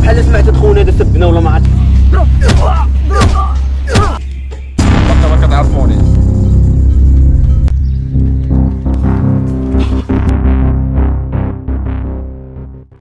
بحال سمعت خونا هذا سبنا ولا ما عرفت